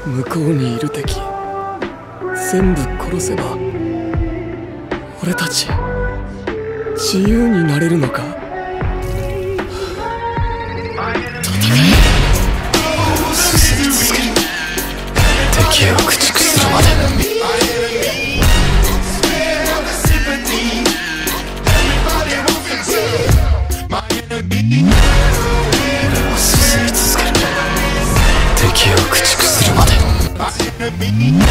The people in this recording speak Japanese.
向こうにいる敵全部殺せば俺たち自由になれるのか。 進み続ける。敵を駆逐するまで。俺は進み続ける。敵を駆逐するまで。